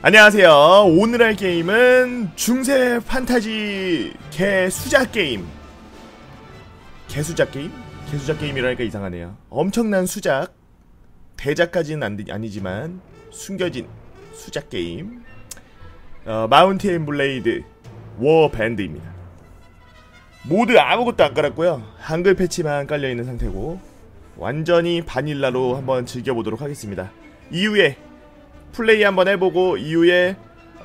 안녕하세요. 오늘 할 게임은 중세 판타지 개수작 게임. 개수작 게임? 개수작 게임이라니까 이상하네요. 엄청난 수작. 대작까지는 아니지만 숨겨진 수작 게임. 마운트 앤 블레이드 워밴드입니다. 모드 아무것도 안 깔았고요. 한글 패치만 깔려있는 상태고 완전히 바닐라로 한번 즐겨보도록 하겠습니다. 이후에 플레이 한번 해보고 이후에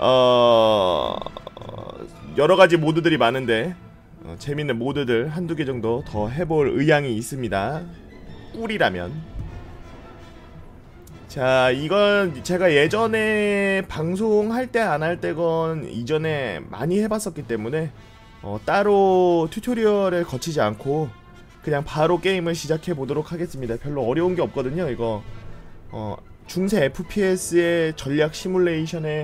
여러가지 모드들이 많은데 재밌는 모드들 한두 개 정도 더 해볼 의향이 있습니다. 꿀이라면. 자, 이건 제가 예전에 방송할 때 안 할 때건 이전에 많이 해봤었기 때문에 따로 튜토리얼을 거치지 않고 그냥 바로 게임을 시작해 보도록 하겠습니다. 별로 어려운 게 없거든요. 이거 중세 FPS의 전략 시뮬레이션에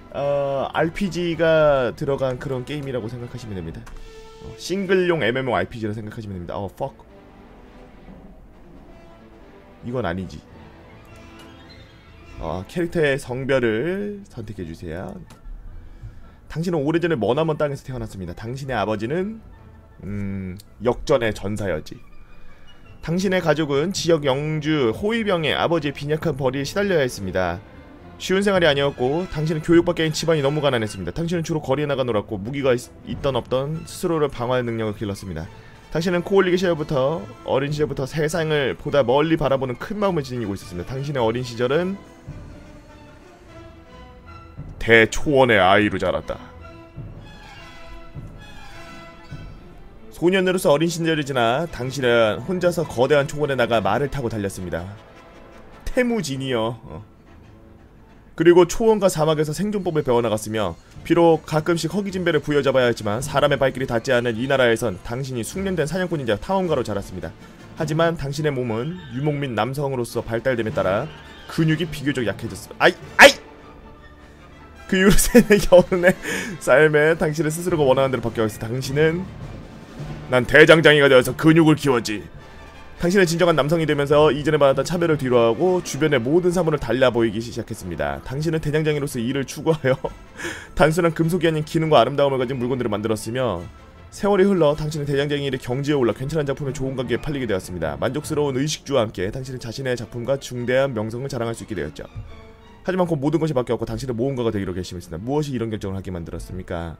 RPG가 들어간 그런 게임이라고 생각하시면 됩니다. 싱글용 MMORPG라 생각하시면 됩니다. fuck. 이건 아니지. 캐릭터의 성별을 선택해주세요. 당신은 오래전에 머나먼 땅에서 태어났습니다. 당신의 아버지는 역전의 전사였지. 당신의 가족은 지역 영주 호위병의 아버지의 빈약한 벌이에 시달려야 했습니다. 쉬운 생활이 아니었고 당신은 교육받게 한 집안이 너무 가난했습니다. 당신은 주로 거리에 나가 놀았고 무기가 있던 없던 스스로를 방어할 능력을 길렀습니다. 당신은 코올리기 시절부터 어린 시절부터 세상을 보다 멀리 바라보는 큰 마음을 지니고 있었습니다. 당신의 어린 시절은 대초원의 아이로 자랐다. 소년으로서 어린 시절이 지나 당신은 혼자서 거대한 초원에 나가 말을 타고 달렸습니다. 태무진이여. 그리고 초원과 사막에서 생존법을 배워나갔으며 비록 가끔씩 허기진배를 부여잡아야 했지만 사람의 발길이 닿지 않은 이 나라에선 당신이 숙련된 사냥꾼이자 탐험가로 자랐습니다. 하지만 당신의 몸은 유목민 남성으로서 발달됨에 따라 근육이 비교적 약해졌습니다. 그 이후로 세네 여른의 삶에 당신의 스스로가 원하는 대로 바뀌어갔습니다. 당신은 난 대장장이가 되어서 근육을 키웠지. 당신은 진정한 남성이 되면서 이전에 받았던 차별을 뒤로하고 주변의 모든 사물을 달라 보이기 시작했습니다. 당신은 대장장이로서 일을 추구하여 단순한 금속이 아닌 기능과 아름다움을 가진 물건들을 만들었으며 세월이 흘러 당신은 대장장이 일의 경지에 올라 괜찮은 작품을 좋은 가격에 팔리게 되었습니다. 만족스러운 의식주와 함께 당신은 자신의 작품과 중대한 명성을 자랑할 수 있게 되었죠. 하지만 곧 모든 것이 바뀌었고 당신은 모험가가 되기로 결심했습니다. 무엇이 이런 결정을 하게 만들었습니까?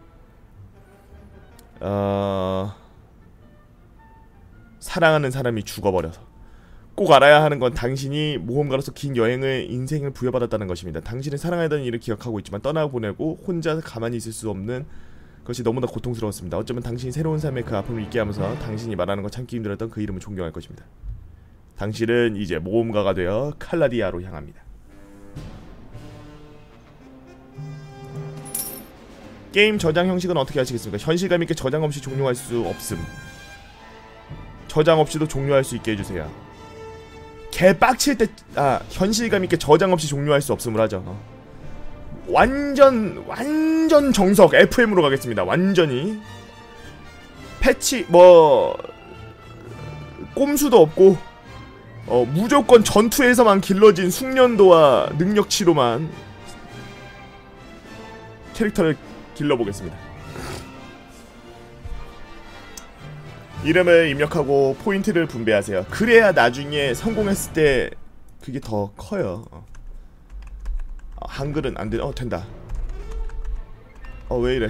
사랑하는 사람이 죽어버려서. 꼭 알아야 하는 건 당신이 모험가로서 긴 인생을 부여받았다는 것입니다. 당신은 사랑하던 일을 기억하고 있지만 떠나보내고 혼자 가만히 있을 수 없는 것이 너무나 고통스러웠습니다. 어쩌면 당신이 새로운 삶의 그 아픔을 잊게 하면서 당신이 말하는 거 참기 힘들었던 그 이름을 존경할 것입니다. 당신은 이제 모험가가 되어 칼라디아로 향합니다. 게임 저장 형식은 어떻게 하시겠습니까? 현실감 있게 저장 없이 종료할 수 없음. 저장 없이도 종료할 수 있게 해주세요. 개 빡칠 때 현실감 있게 저장 없이 종료할 수 없음을 하죠. 완전 정석 FM으로 가겠습니다. 완전히 패치 꼼수도 없고 무조건 전투에서만 길러진 숙련도와 능력치로만 캐릭터를 길러보겠습니다. 이름을 입력하고 포인트를 분배하세요. 그래야 나중에 성공했을 때 그게 더 커요. 한글은 안 돼. 된다. 왜 이래?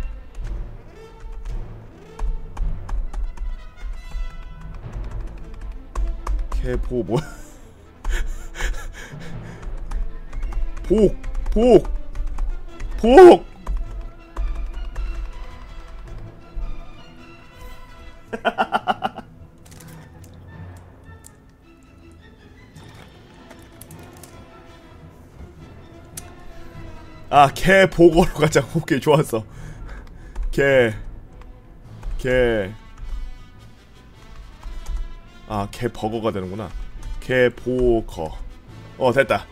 개보 뭐야? 복. 개 보고로 가자. 오케이, 좋았어. 개 버거가 되는구나. 개 보거. 됐다.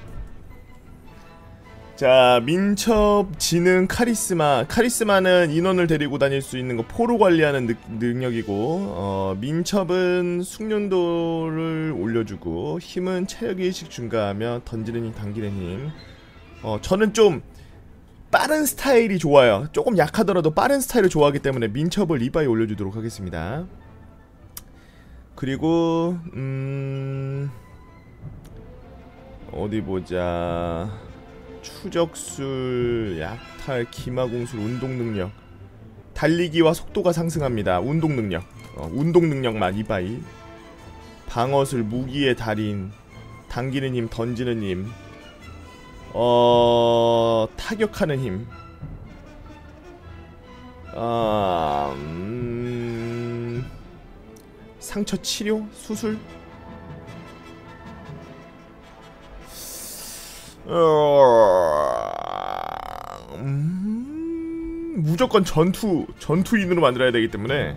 자, 민첩, 지능, 카리스마는 인원을 데리고 다닐 수 있는 거 포로 관리하는 능력이고 민첩은 숙련도를 올려주고 힘은 체력이 일씩 증가하며 던지는 힘, 당기는 힘, 저는 좀 빠른 스타일이 좋아요. 조금 약하더라도 빠른 스타일을 좋아하기 때문에 민첩을 이바에 올려주도록 하겠습니다. 그리고 어디보자. 추적술, 약탈, 기마공술, 운동능력. 달리기와 속도가 상승합니다. 운동능력. 운동능력만 이바이. 방어술, 무기의 달인, 당기는 힘, 던지는 힘, 타격하는 힘, 상처 치료? 수술? 무조건 전투인으로 만들어야 되기 때문에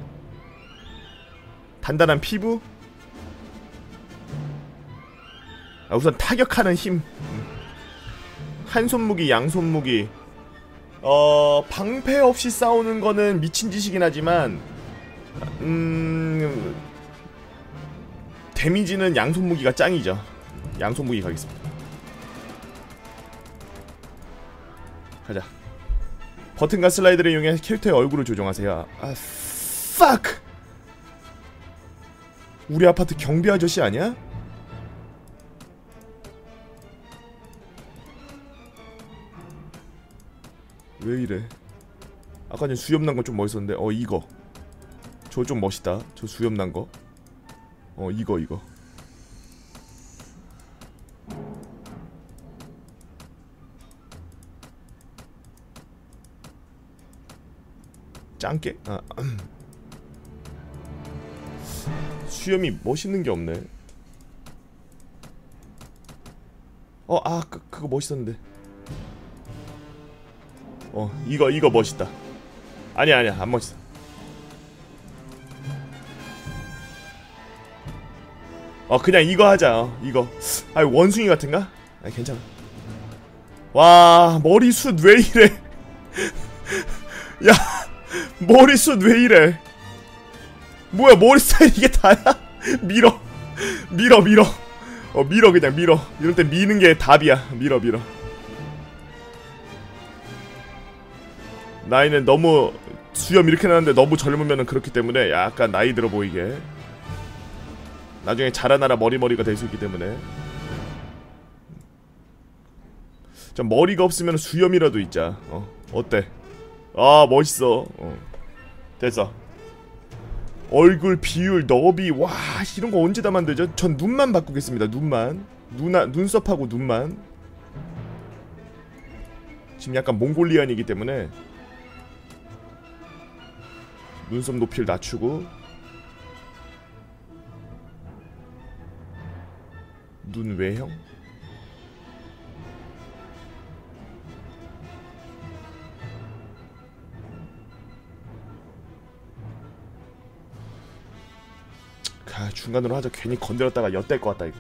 단단한 피부? 우선 타격하는 힘. 한 손무기, 양손무기. 방패 없이 싸우는 거는 미친 짓이긴 하지만 데미지는 양손무기가 짱이죠. 양손무기 가겠습니다. 가자. 버튼과 슬라이드를 이용해 캐릭터의 얼굴을 조정하세요. fuck! 우리 아파트 경비 아저씨 아니야? 왜 이래? 아까 전에 수염 난 거 좀 멋있었는데. 이거 저 좀 멋있다. 저 수염 난 거. 이거 짱깨? 수염이 멋있는 게 없네. 그거 멋있었는데. 이거 멋있다. 아니야 안 멋있어. 그냥 이거 하자. 이거. 원숭이 같은가? 괜찮아. 와, 머리숱 왜 이래? 야, 머리숱 왜 이래? 뭐야, 머리 스타일 이게 다야? 밀어 그냥 밀어. 이럴 때 미는 게 답이야. 밀어. 나이는 너무 수염 이렇게 나는데 너무 젊으면 그렇기 때문에 약간 나이 들어 보이게. 나중에 자라나라 머리가 될 수 있기 때문에. 좀 머리가 없으면 수염이라도 있자. 어때? 멋있어. 됐어. 얼굴 비율, 너비. 와, 이런 거 언제 다 만들죠? 전 눈만 바꾸겠습니다. 눈썹하고 눈만. 지금 약간 몽골리안이기 때문에 눈썹 높이를 낮추고 눈 외형? 중간으로 하자. 괜히 건드렸다가 엿댈 것 같다 이거.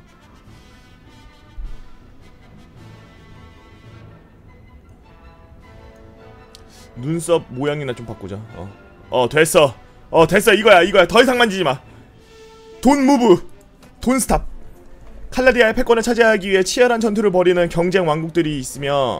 눈썹 모양이나 좀 바꾸자. 됐어. 됐어. 이거야. 더 이상 만지지 마. 돈 무브. 돈 스탑. 칼라디아의 패권을 차지하기 위해 치열한 전투를 벌이는 경쟁 왕국들이 있으며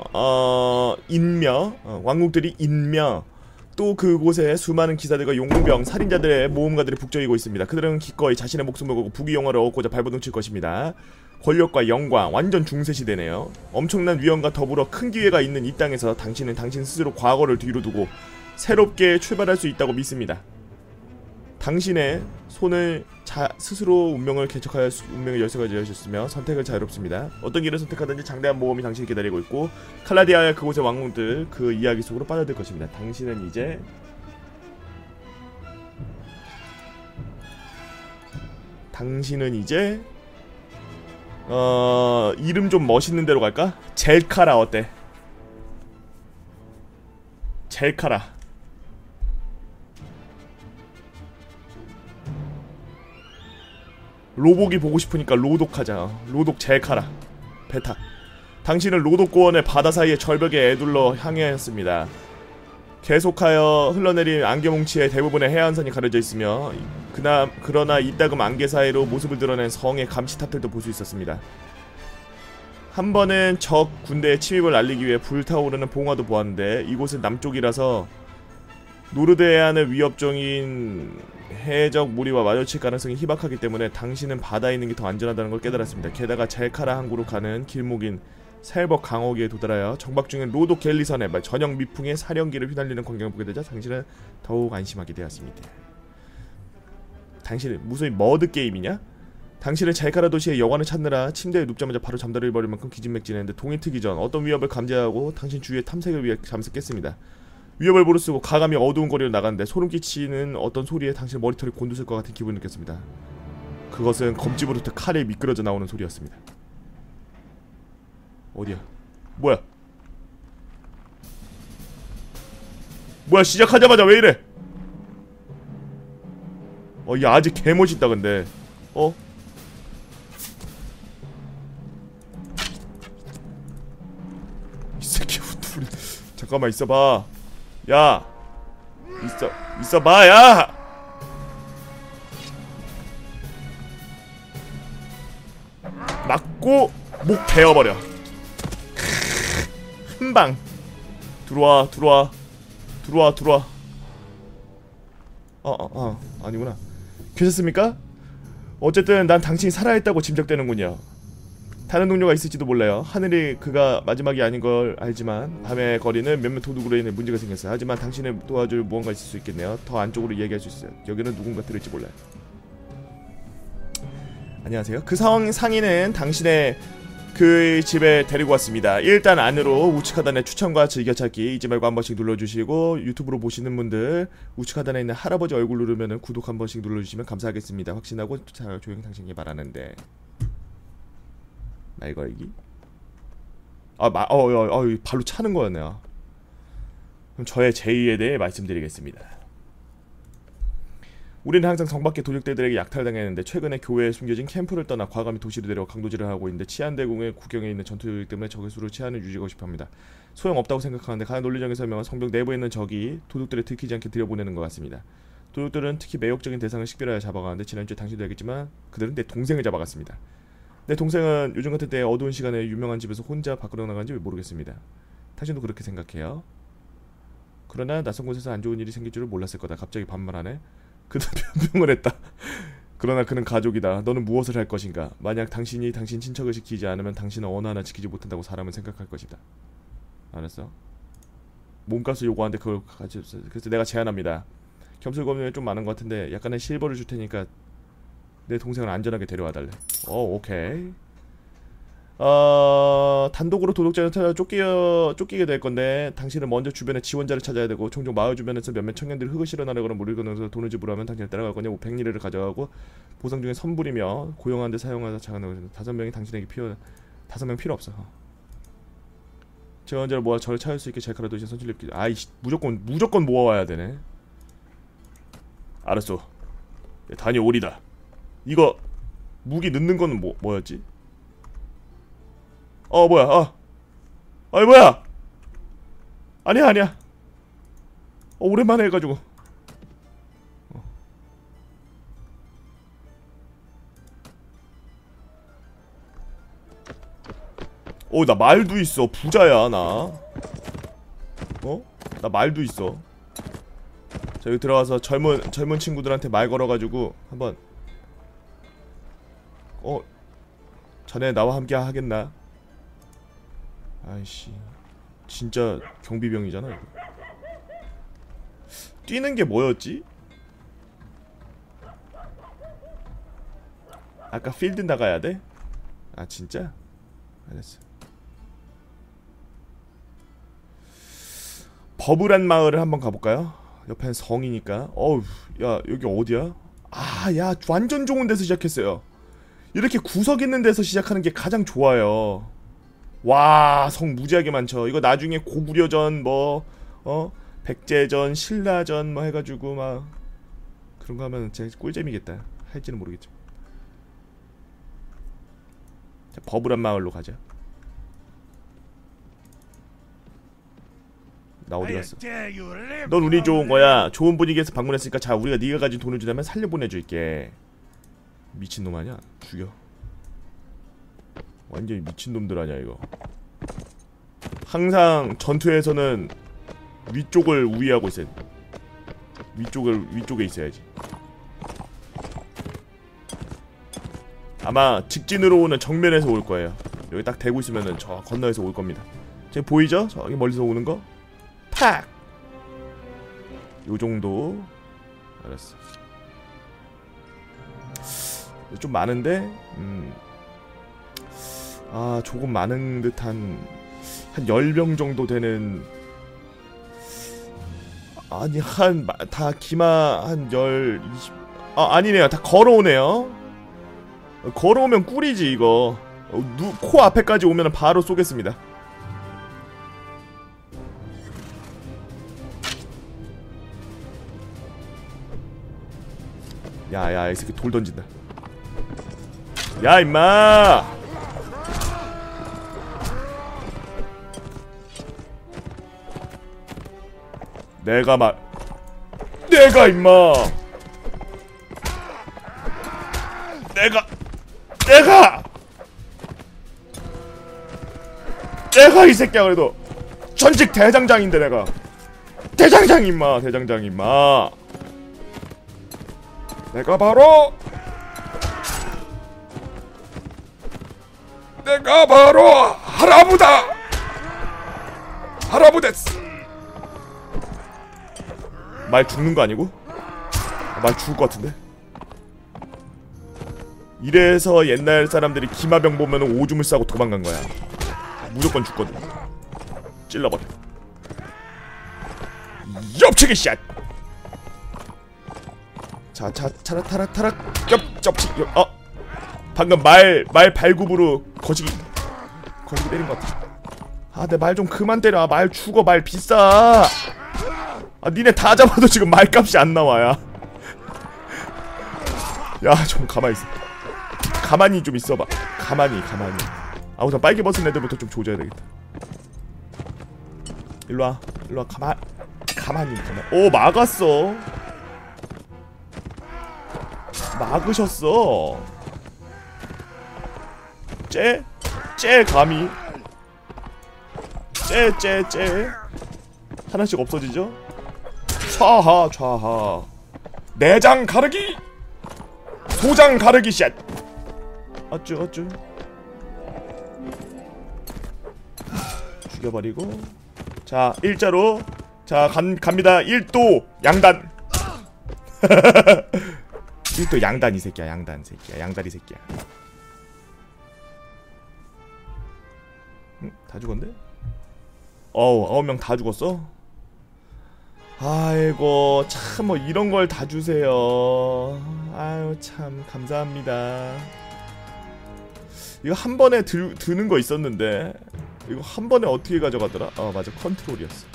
왕국들이 인며 또 그곳에 수많은 기사들과 용병, 살인자들의 모험가들이 북적이고 있습니다. 그들은 기꺼이 자신의 목숨을 걸고 부귀영화를 얻고자 발버둥칠 것입니다. 권력과 영광, 완전 중세시대네요. 엄청난 위험과 더불어 큰 기회가 있는 이 땅에서 당신은 당신 스스로 과거를 뒤로 두고 새롭게 출발할 수 있다고 믿습니다. 당신의 손을 스스로 운명을 개척하여 운명의 열쇠가 열렸으며 선택을 자유롭습니다. 어떤 길을 선택하든지 장대한 모험이 당신을 기다리고 있고 칼라디아의 그곳의 왕궁들 그 이야기 속으로 빠져들 것입니다. 당신은 이제 이름 좀 멋있는 데로 갈까? 젤카라 어때? 젤카라. 로복이 보고 싶으니까 로독하자. 로독 젤카라. 베타. 당신은 로독 고원의 바다 사이의 절벽에 애둘러 향하였습니다. 계속하여 흘러내린 안개뭉치에 대부분의 해안선이 가려져 있으며 그러나 이따금 안개 사이로 모습을 드러낸 성의 감시탑들도 볼 수 있었습니다. 한 번은 적 군대의 침입을 알리기 위해 불타오르는 봉화도 보았는데 이곳은 남쪽이라서 노르드 해안의 위협종인 해적 무리와 마주칠 가능성이 희박하기 때문에 당신은 바다에 있는 게 더 안전하다는 걸 깨달았습니다. 게다가 젤카라 항구로 가는 길목인 셀벅 강어기에 도달하여 정박 중인 로도 갤리선의 전역 미풍의 사령기를 휘날리는 광경을 보게 되자 당신은 더욱 안심하게 되었습니다. 당신은 무슨 머드게임이냐? 당신은 젤카라 도시의 여관을 찾느라 침대에 눕자마자 바로 잠들어 버릴 만큼 기진맥진했는데 동이 트기 전 어떤 위협을 감지하고 당신 주위의 탐색을 위해 잠시 깼습니다. 위협을 무릅쓰고 가감히 어두운 거리로 나갔는데 소름 끼치는 어떤 소리에 당신 머리털이 곤두설 것 같은 기분을 느꼈습니다. 그것은 검집으로부터 칼이 미끄러져 나오는 소리였습니다. 어디야? 뭐야? 뭐야 시작하자마자 왜 이래? 얘 아직 개멋있다 근데. 이 새끼 둘이 잠깐만 있어봐. 야 있어봐 야. 맞고 목 베어버려. 한방. 들어와 아니구나. 괜찮습니까? 어쨌든 난 당신이 살아있다고 짐작되는군요. 다른 동료가 있을지도 몰라요. 하늘이 그가 마지막이 아닌 걸 알지만 밤의 거리는 몇몇 도둑으로 인해 문제가 생겼어요. 하지만 당신을 도와줄 무언가 있을 수 있겠네요. 더 안쪽으로 이야기할 수 있어요. 여기는 누군가 들을지 몰라요. 안녕하세요. 그 상인은 당신의 그 집에 데리고 왔습니다. 일단 안으로 우측 하단에 추천과 즐겨찾기 잊지 말고 한 번씩 눌러주시고 유튜브로 보시는 분들 우측 하단에 있는 할아버지 얼굴 누르면은 구독 한 번씩 눌러주시면 감사하겠습니다. 확신하고 조용히 당신에게 말하는데 말 걸기? 발로 차는 거였네요. 그럼 저의 제의에 대해 말씀드리겠습니다. 우리는 항상 성밖의 도적들에게 약탈당했는데 최근에 교회에 숨겨진 캠프를 떠나 과감히 도시로 내려와 강도질을 하고 있는데 치안대공의 국경에 있는 전투 요직 때문에 적의 수로 치안을 유지하고 싶어합니다. 소용없다고 생각하는데 가장 논리적인 설명은 성벽 내부에 있는 적이 도둑들을 들키지 않게 들여보내는 것 같습니다. 도둑들은 특히 매혹적인 대상을 식별하여 잡아가는데 지난주에 당신도 알겠지만 그들은 내 동생을 잡아갔습니다. 내 동생은 요즘 같은 때에 어두운 시간에 유명한 집에서 혼자 밖으로 나간지 모르겠습니다. 당신도 그렇게 생각해요? 그러나 낯선 곳에서 안 좋은 일이 생길 줄을 몰랐을 거다. 갑자기 반말하네. 그는 변명을 했다. 그러나 그는 가족이다. 너는 무엇을 할 것인가? 만약 당신이 당신 친척을 지키지 않으면 당신은 어느 하나 지키지 못한다고 사람은 생각할 것이다. 알았어. 몸값을 요구하는데 그걸 가져줬어. 그래서 내가 제안합니다. 겸술검증이 좀 많은 것 같은데 약간의 실버를 줄 테니까 내 동생을 안전하게 데려와 달래. 오케이. 단독으로 도둑질을 찾아 쫓기게 될 건데 당신은 먼저 주변에 지원자를 찾아야 되고 종종 마을 주변에서 몇몇 청년들이 흙을 실어나르거나 물을 건너서 돈을 지불하면 당신을 따라갈 거냐. 백리를 가져가고 보상 중에 선불이며 고용하는 데 사용하다 작은 5명이 당신에게 5명 필요 없어. 지원자를 모아 저를 찾을 수 있게 젤카라 도시에 선출을 입기. 아이씨 무조건 모아와야 되네. 알았어. 다녀오리다. 이거 무기 넣는 거는 뭐였지? 뭐야? 아니 뭐야? 아니야. 오랜만에 해가지고. 나 말도 있어. 부자야 나. 나 말도 있어. 자 여기 들어가서 젊은 친구들한테 말 걸어가지고 한번. 자네 나와 함께 하겠나? 아이씨 진짜 경비병이잖아 이거. 뛰는 게 뭐였지? 아까 필드 나가야 돼? 아 진짜? 알았어. 버블한 마을을 한번 가볼까요? 옆엔 성이니까. 야 여기 어디야? 야 완전 좋은 데서 시작했어요. 이렇게 구석 있는 데서 시작하는 게 가장 좋아요. 와, 성 무지하게 많죠. 이거 나중에 고구려전 백제전, 신라전 해가지고 막 그런 거 하면 진짜 꿀잼이겠다. 할지는 모르겠죠. 자, 버블한 마을로 가자. 나 어디 갔어? 넌 운이 좋은 거야. 좋은 분위기에서 방문했으니까 자, 우리가 네가 가진 돈을 주자면 살려보내줄게. 미친놈 아니야? 죽여. 완전히 미친놈들 아냐 이거. 항상 전투에서는 위쪽을 우위하고 있어야 돼. 위쪽에 있어야지. 아마 직진으로 오는 정면에서 올 거예요. 여기 딱 대고 있으면은 저 건너에서 올 겁니다. 지금 보이죠? 저기 멀리서 오는 거? 팍! 요 정도. 알았어. 좀 많은데? 아, 조금 많은 듯한 한 10명 정도 되는. 아니, 다 기마 한 20. 아, 아니네요. 다 걸어오네요. 걸어오면 꿀이지 이거. 코 앞에까지 오면 바로 쏘겠습니다. 야야, 이 새끼 돌 던진다. 야 임마. 내가 임마. 내가 이 새끼야. 그래도 전직 대장장인데 내가 대장장 임마. 내가 바로 하라부데스. 말 죽는 거 아니고? 말 죽을 것 같은데? 이래서 옛날 사람들이 기마병 보면은 오줌을 싸고 도망간 거야. 무조건 죽거든. 찔러버려. 옆치기 샷! 자, 타락. 옆치. 방금 말 발굽으로 거시기 때린 것 같아. 아, 내 말 좀 그만 때려. 말 죽어. 말 비싸. 아, 니네 다 잡아도 지금 말값이 안 나와. 야, 좀 가만히 있어. 가만히 좀 있어봐. 가만히. 아, 우선 빨개 벗은 애들부터 좀 조져야 되겠다. 일로와. 가만히. 오, 막았어. 막으셨어. 감히. 하나씩 없어지죠? 좌하. 내장 가르기. 소장 가르기 샷. 어쭈. 죽여버리고. 자, 일자로. 자, 갑니다. 1도 양단. 1도 양단 이 새끼야. 양다리 새끼야. 다 죽었네? 9명 다 죽었어? 아이고, 참, 뭐 이런 걸 다 주세요. 아유, 참 감사합니다. 이거 한 번에 드는 거 있었는데 이거 한 번에 어떻게 가져가더라? 맞아, 컨트롤이었어.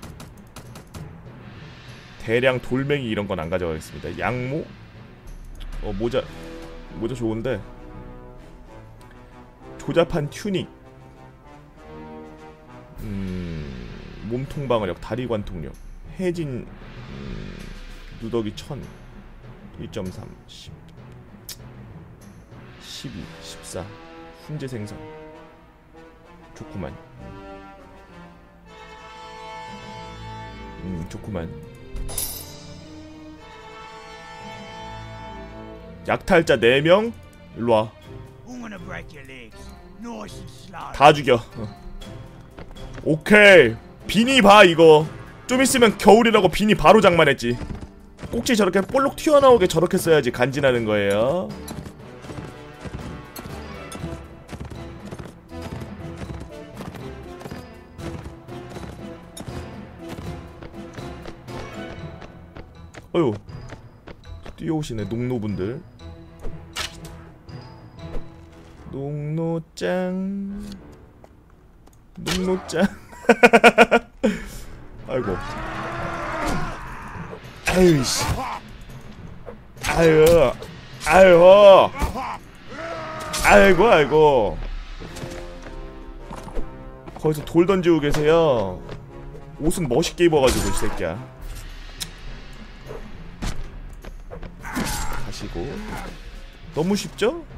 대량 돌멩이 이런 건 안 가져가겠습니다. 양모? 모자 좋은데. 조잡한 튜닉. 몸통 방어력, 다리 관통력, 해진 누더기 1000, 1.3, 10, 12, 14, 훈제 생성. 좋구만. 좋구만. 약탈자 4명? 일로와. 다 죽여. 오케이. 비니 봐 이거. 좀 있으면 겨울이라고 비니 바로 장만했지. 꼭지 저렇게 볼록 튀어나오게 저렇게 써야지 간지나는 거예요. 어휴, 뛰어오시네 농노분들. 농노짱. 아이고. 아유씨. 아이고. 거기서 돌 던지고 계세요. 옷은 멋있게 입어가지고 이 새끼야. 가시고. 너무 쉽죠?